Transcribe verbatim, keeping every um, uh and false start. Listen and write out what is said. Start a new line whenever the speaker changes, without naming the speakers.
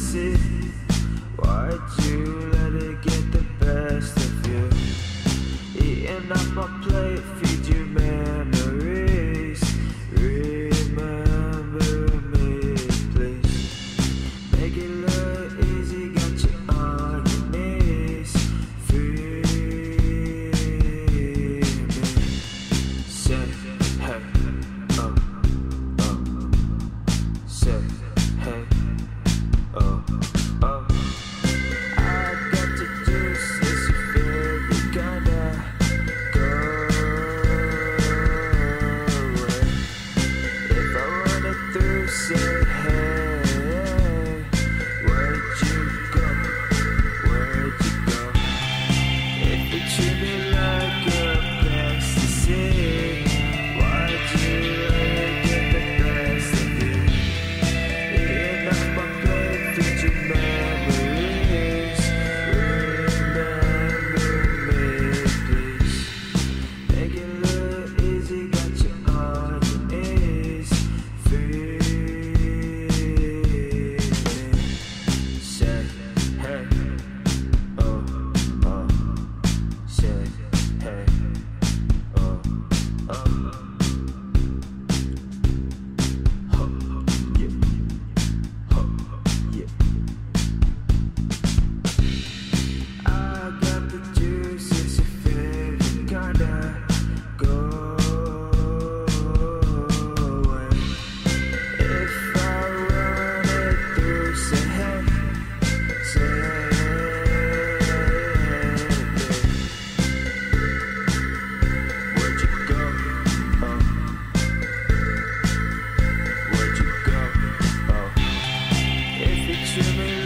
ecstasy. Why'd you let it get the best of you? Eating up my plate, feed you memories. Remember me, please. Make it look easy, got you on your knees. Free me. Say, hey, oh, oh. Say, hey, oh, oh. I got the juice, it's your favorite kinda. Go away. If I run it through, say, hey. Where'd you go? Where'd you go? If you treat me like a ecstasy, why'd you let it get the best of you? Eating up my plate, feed you memories. Remember me, please. Make it look easy, got you on your knees. Free me. Say, hey, oh, oh. Say, hey, oh, oh. Ho, yeah, ho, yeah. I got the juice, it's your favorite kinda. Go away. If I run it through, say hey, say hey. Where'd you go? Oh, where'd you go? Oh, if you treat me